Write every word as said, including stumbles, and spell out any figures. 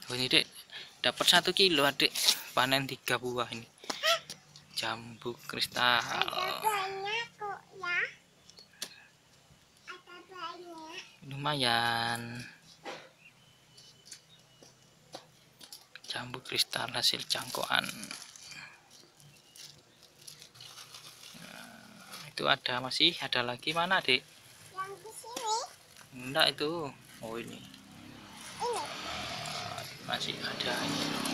Oh, ini dek dapat satu kilo adik, panen tiga buah ini jambu kristal. Ada banyak kok ya. Ada banyak. Lumayan. Jambu kristal hasil cangkokan. Nah, itu ada, masih ada lagi, mana dek? Yang di sini. Enggak itu. Oh ini. Ini. Masih ada ini.